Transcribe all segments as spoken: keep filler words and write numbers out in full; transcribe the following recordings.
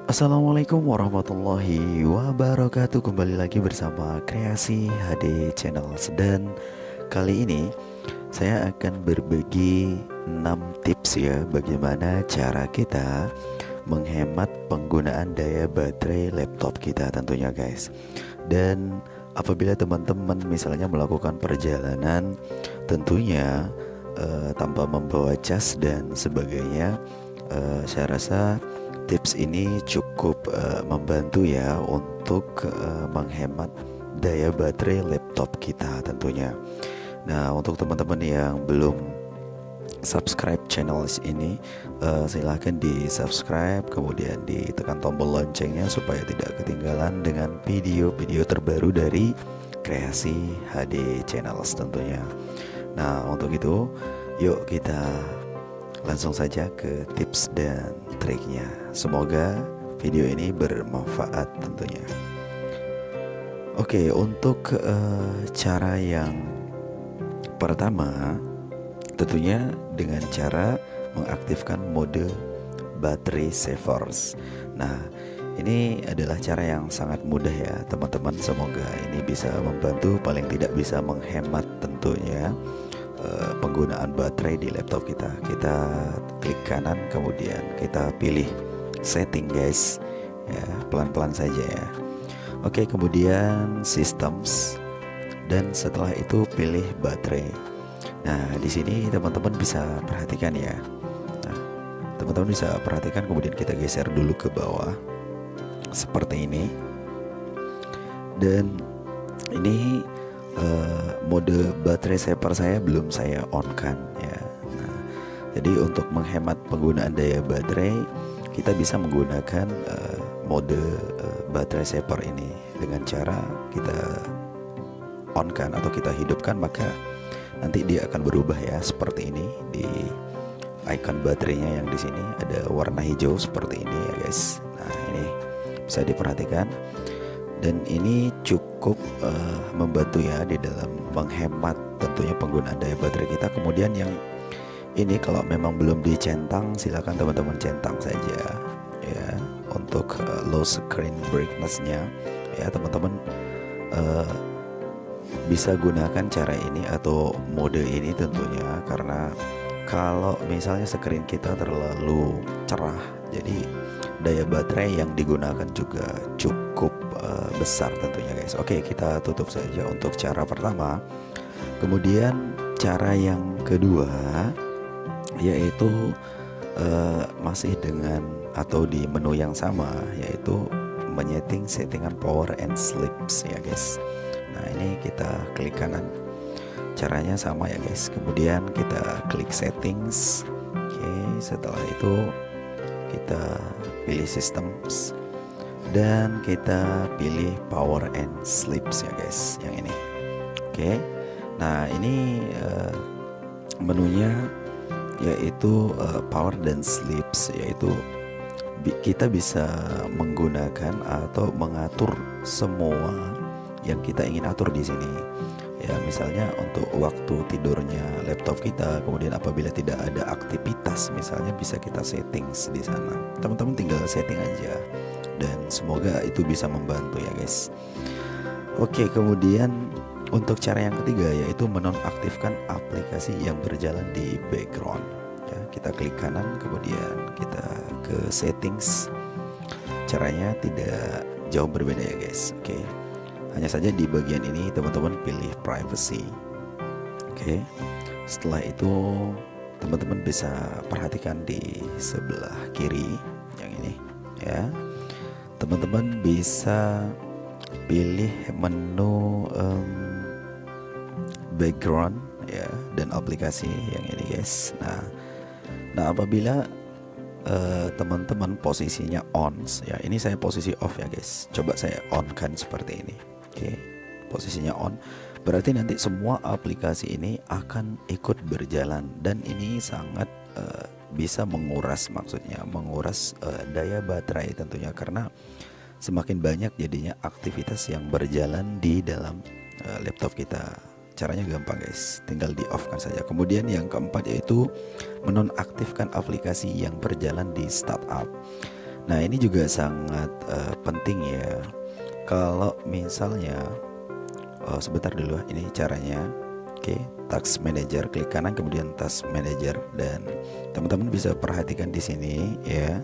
Assalamualaikum warahmatullahi wabarakatuh. Kembali lagi bersama Kreasi H D Channels. Dan kali ini saya akan berbagi enam tips ya, bagaimana cara kita menghemat penggunaan daya baterai laptop kita tentunya guys. Dan apabila teman-teman misalnya melakukan perjalanan tentunya uh, tanpa membawa cas dan sebagainya, uh, saya rasa tips ini cukup uh, membantu ya untuk uh, menghemat daya baterai laptop kita tentunya. Nah, untuk teman-teman yang belum subscribe channel ini, uh, silahkan di subscribe, kemudian ditekan tombol loncengnya supaya tidak ketinggalan dengan video-video terbaru dari Kreasi H D Channels tentunya. Nah, untuk itu yuk kita langsung saja ke tips dan triknya. Semoga video ini bermanfaat tentunya. Oke, untuk uh, cara yang pertama tentunya dengan cara mengaktifkan mode battery savers. Nah, ini adalah cara yang sangat mudah ya teman-teman. Semoga ini bisa membantu, paling tidak bisa menghemat tentunya penggunaan baterai di laptop kita. Kita klik kanan, kemudian kita pilih setting guys ya, pelan-pelan saja ya. Oke, kemudian systems, dan setelah itu pilih baterai. Nah, di sini teman-teman bisa perhatikan ya. Nah, teman-teman bisa perhatikan, kemudian kita geser dulu ke bawah seperti ini. Dan ini Uh, mode baterai saver saya belum saya on kan ya. Nah, jadi untuk menghemat penggunaan daya baterai, kita bisa menggunakan uh, mode uh, baterai saver ini dengan cara kita on kan atau kita hidupkan, maka nanti dia akan berubah ya seperti ini. Di icon baterainya yang di sini ada warna hijau seperti ini ya guys. Nah, ini bisa diperhatikan. Dan ini cukup uh, membantu ya di dalam menghemat tentunya penggunaan daya baterai kita. Kemudian yang ini kalau memang belum dicentang, silakan teman-teman centang saja ya. Untuk uh, low screen brightness-nya ya teman-teman uh, bisa gunakan cara ini atau mode ini tentunya, karena kalau misalnya screen kita terlalu cerah, jadi daya baterai yang digunakan juga cukup uh, besar tentunya guys. Oke, kita tutup saja untuk cara pertama. Kemudian cara yang kedua yaitu uh, masih dengan atau di menu yang sama, yaitu menyeting settingan power and sleeps ya guys. Nah, ini kita klik kanan, caranya sama ya guys. Kemudian kita klik settings. Oke, setelah itu kita pilih systems dan kita pilih power and sleeps ya guys, yang ini. Oke, nah ini uh, menunya yaitu uh, power dan sleeps, yaitu bi- kita bisa menggunakan atau mengatur semua yang kita ingin atur di sini. Ya, misalnya untuk waktu tidurnya laptop kita, kemudian apabila tidak ada aktivitas misalnya bisa kita settings di sana. Teman-teman tinggal setting aja dan semoga itu bisa membantu ya guys. Oke, kemudian untuk cara yang ketiga yaitu menonaktifkan aplikasi yang berjalan di background. Ya, kita klik kanan, kemudian kita ke settings. Caranya tidak jauh berbeda ya guys. Oke. Hanya saja di bagian ini teman-teman pilih privacy. Oke. Setelah itu teman-teman bisa perhatikan di sebelah kiri yang ini ya. Teman-teman bisa pilih menu um, background ya dan aplikasi yang ini guys. Nah, nah apabila uh, teman-teman posisinya on ya, ini saya posisi off ya guys. Coba saya on kan seperti ini. Oke, posisinya on, berarti nanti semua aplikasi ini akan ikut berjalan, dan ini sangat uh, bisa menguras, maksudnya menguras uh, daya baterai tentunya, karena semakin banyak jadinya aktivitas yang berjalan di dalam uh, laptop kita. Caranya gampang guys, tinggal di off kan saja. Kemudian yang keempat yaitu menonaktifkan aplikasi yang berjalan di startup. Nah, ini juga sangat uh, penting ya. Kalau misalnya oh, sebentar dulu, ini caranya. Oke, Task Manager, klik kanan kemudian Task Manager, dan teman-teman bisa perhatikan di sini ya.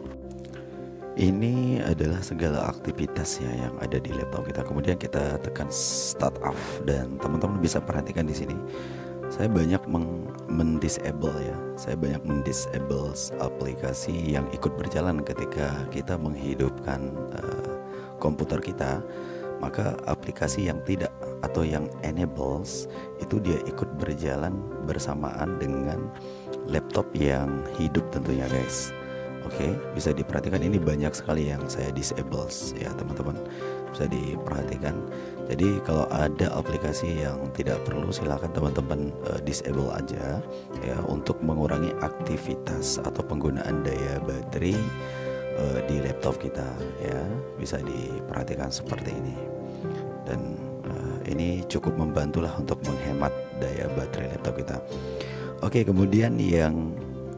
Ini adalah segala aktivitas ya yang ada di laptop kita. Kemudian kita tekan Start Off, dan teman-teman bisa perhatikan di sini. Saya banyak mendisable ya. Saya banyak mendisable aplikasi yang ikut berjalan ketika kita menghidupkan uh, komputer kita. Maka aplikasi yang tidak atau yang enables itu dia ikut berjalan bersamaan dengan laptop yang hidup tentunya guys. Oke, bisa diperhatikan ini banyak sekali yang saya disable ya teman-teman, bisa diperhatikan. Jadi kalau ada aplikasi yang tidak perlu silahkan teman-teman uh, disable aja ya, untuk mengurangi aktivitas atau penggunaan daya baterai uh, di laptop kita ya, bisa diperhatikan seperti ini. Dan uh, ini cukup membantulah untuk menghemat daya baterai laptop kita. Oke, kemudian yang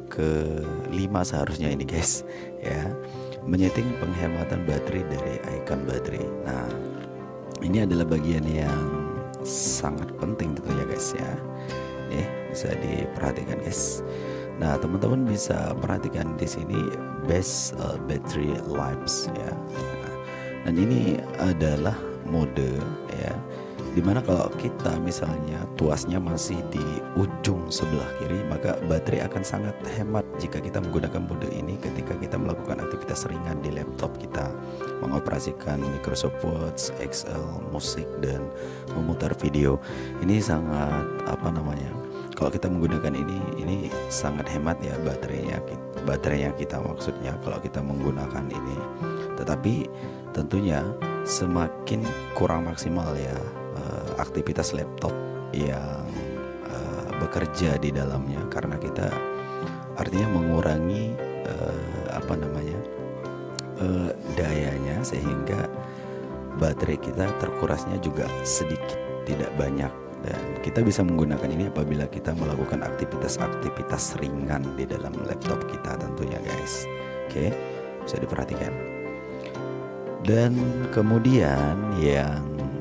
kelima seharusnya ini guys ya, menyeting penghematan baterai dari icon baterai. Nah, ini adalah bagian yang sangat penting tentunya guys ya. Nih, bisa diperhatikan guys. Nah, teman-teman bisa perhatikan di sini best uh, battery lives ya. Nah, dan ini adalah mode ya, dimana kalau kita misalnya tuasnya masih di ujung sebelah kiri, maka baterai akan sangat hemat jika kita menggunakan mode ini ketika kita melakukan aktivitas ringan di laptop kita, mengoperasikan Microsoft Word, Excel, musik, dan memutar video. Ini sangat apa namanya, kalau kita menggunakan ini ini sangat hemat ya baterainya, baterainya kita maksudnya kalau kita menggunakan ini. Tetapi tentunya semakin kurang maksimal ya uh, aktivitas laptop yang uh, bekerja di dalamnya, karena kita artinya mengurangi uh, apa namanya uh, dayanya, sehingga baterai kita terkurasnya juga sedikit, tidak banyak. Dan kita bisa menggunakan ini apabila kita melakukan aktivitas-aktivitas ringan di dalam laptop kita tentunya guys. Oke, bisa diperhatikan. Dan kemudian yang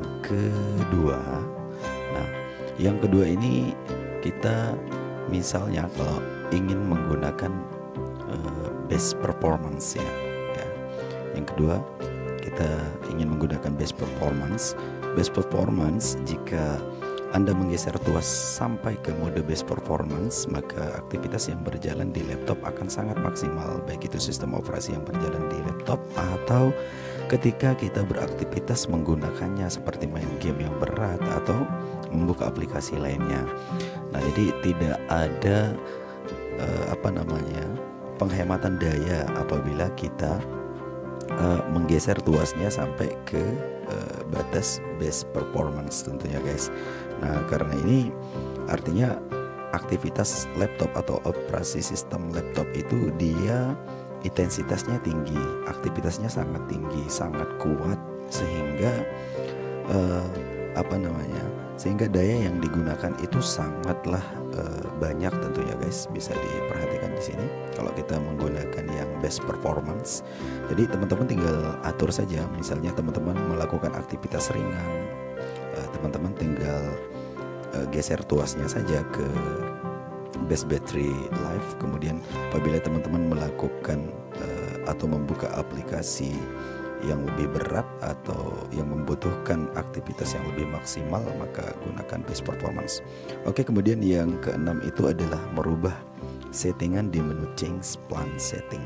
kedua, nah yang kedua ini kita misalnya kalau ingin menggunakan uh, best performance ya, ya. Yang kedua kita ingin menggunakan best performance. Best performance, jika Anda menggeser tuas sampai ke mode best performance, maka aktivitas yang berjalan di laptop akan sangat maksimal, baik itu sistem operasi yang berjalan di laptop atau ketika kita beraktivitas menggunakannya seperti main game yang berat atau membuka aplikasi lainnya. Nah, jadi tidak ada uh, apa namanya penghematan daya apabila kita uh, menggeser tuasnya sampai ke uh, batas best performance tentunya guys. Nah, karena ini artinya aktivitas laptop atau operasi sistem laptop itu dia intensitasnya tinggi, aktivitasnya sangat tinggi, sangat kuat, sehingga uh, apa namanya, sehingga daya yang digunakan itu sangatlah uh, banyak tentunya guys. Bisa diperhatikan di sini kalau kita menggunakan yang best performance. Jadi teman-teman tinggal atur saja, misalnya teman-teman melakukan aktivitas ringan, uh, teman-teman tinggal uh, geser tuasnya saja ke best battery life. Kemudian apabila teman-teman melakukan uh, atau membuka aplikasi yang lebih berat atau yang membutuhkan aktivitas yang lebih maksimal, maka gunakan best performance. Oke, kemudian yang keenam itu adalah merubah settingan di menu change plan setting.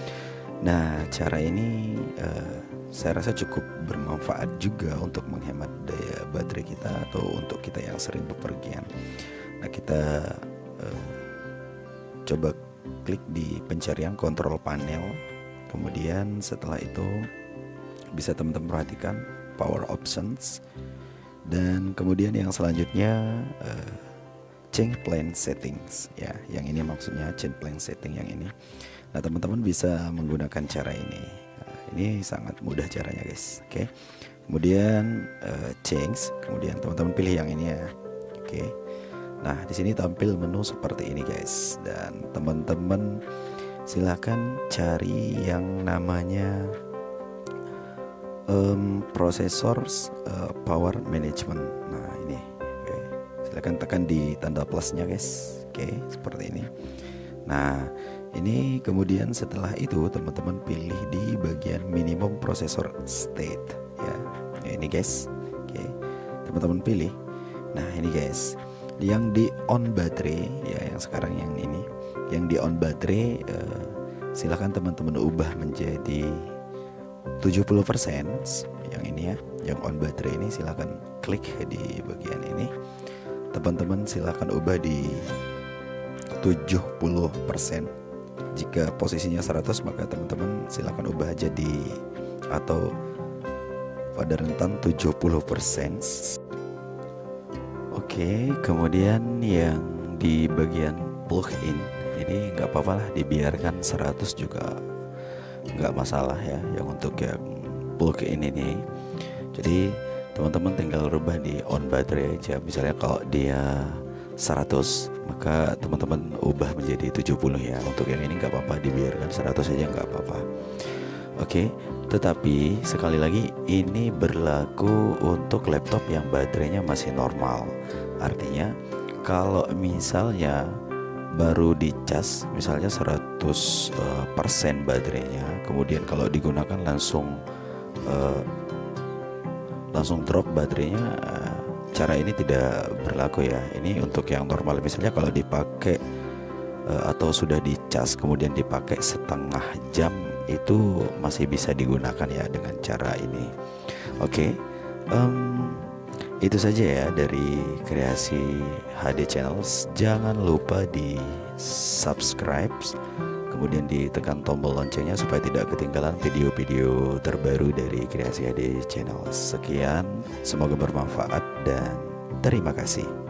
Nah, cara ini uh, saya rasa cukup bermanfaat juga untuk menghemat daya baterai kita atau untuk kita yang sering bepergian. Nah, kita uh, coba klik di pencarian kontrol panel, kemudian setelah itu bisa teman-teman perhatikan power options, dan kemudian yang selanjutnya uh, change plan settings ya, yang ini maksudnya change plan setting yang ini. Nah, teman-teman bisa menggunakan cara ini. Nah, ini sangat mudah caranya guys. Oke, kemudian uh, change, kemudian teman-teman pilih yang ini ya. Oke, nah di sini tampil menu seperti ini guys, dan teman-teman silakan cari yang namanya um, prosesor uh, power management. Nah ini, okay. Silakan tekan di tanda plusnya guys. Oke, okay, seperti ini. Nah ini kemudian setelah itu teman-teman pilih di bagian minimum processor state ya. Ya ini guys. Oke, okay. Teman-teman pilih. Nah ini guys, yang di on baterai ya, yang sekarang yang ini, yang di on baterai uh, silakan teman-teman ubah menjadi tujuh puluh persen yang ini ya, yang on baterai ini silakan klik di bagian ini. Teman-teman silakan ubah di tujuh puluh persen. Jika posisinya seratus maka teman-teman silakan ubah jadi atau pada rentan tujuh puluh persen. Oke, kemudian yang di bagian plug-in ini nggak apa-apa lah, dibiarkan seratus juga nggak masalah ya, yang untuk yang plug-in ini. Jadi teman-teman tinggal rubah di on baterai aja. Misalnya kalau dia seratus maka teman-teman ubah menjadi tujuh puluh ya. Untuk yang ini nggak apa-apa, dibiarkan seratus aja nggak apa-apa. Oke, tetapi sekali lagi ini berlaku untuk laptop yang baterainya masih normal. Artinya kalau misalnya baru dicas misalnya seratus persen baterainya, kemudian kalau digunakan langsung uh, langsung drop baterainya, uh, cara ini tidak berlaku ya. Ini untuk yang normal. Misalnya kalau dipakai uh, atau sudah dicas kemudian dipakai setengah jam, itu masih bisa digunakan ya dengan cara ini. Oke, um, itu saja ya dari Kreasi H D Channels. Jangan lupa di subscribe, kemudian ditekan tombol loncengnya supaya tidak ketinggalan video-video terbaru dari Kreasi H D Channels. Sekian, semoga bermanfaat dan terima kasih.